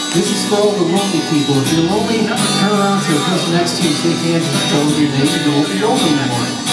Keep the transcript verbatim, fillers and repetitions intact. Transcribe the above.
This is for all the lonely people. If you're lonely, turn around to the person next to you, shake hands, and tell them your name, and you won't be lonely anymore.